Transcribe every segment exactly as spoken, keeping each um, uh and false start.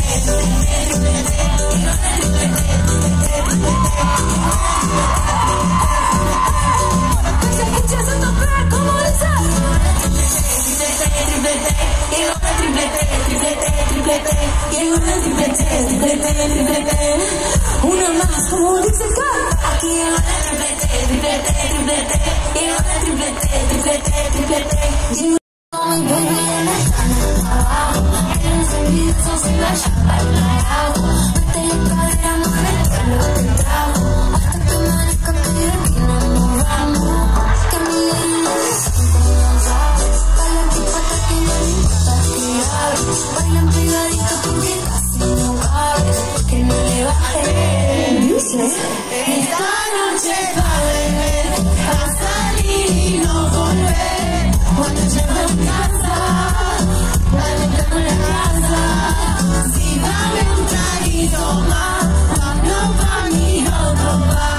Una más, como dice el coro. Aquí llegó la triplete, triplete, triplete. Llegó la triplete, triplete, triplete. Llegó muy baby en la cama abajo. El encendido sin la llama al carajo. Mete la cadera, mueve lo que trajo. Hasta que amanezca pide que nos vamos. Que mi lady no se siente cansado. Bailan tipo hasta que no le importa que hable. Bailan pegadito porque casi no cabe. Que no le baje. Dice, esta noche va a beber, a salir y no volver. Cuando llego a casa, dale en la casa. Si dame un traguito más, no pa' mí, otro pa'.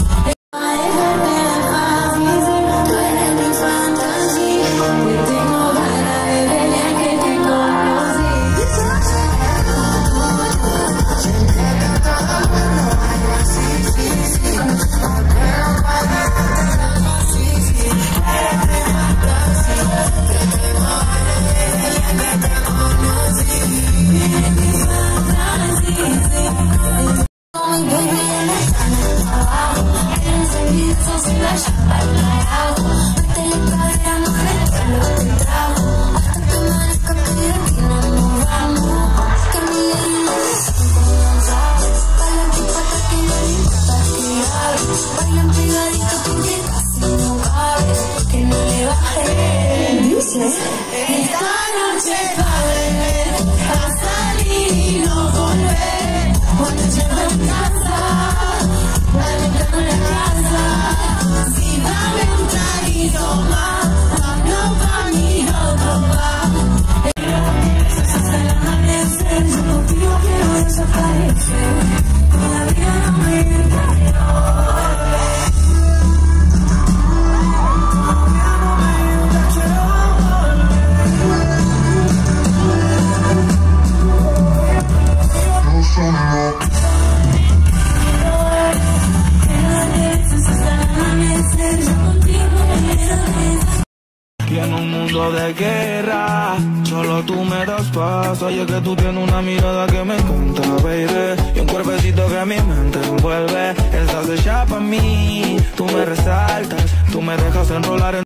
Tú eres mi fantasía, hoy tengo ganas de ver que te conocí. Esta noche va a beber, a salir y no volver. Cuando llego a casa, dale en la casa. Si dame un traguito más, no pa' mí, otro pa'. Hasta el amanecer, yo contigo quiero desaparecer. Todavía no me engañó. Y en un mundo de guerra, solo tú me das paz. Oye que tú tienes una mirada que me encanta, baby. Y un cuerpecito que mi mente envuelve. Estás hecha pa' mí, tú me resaltas, tú me dejas enrolar en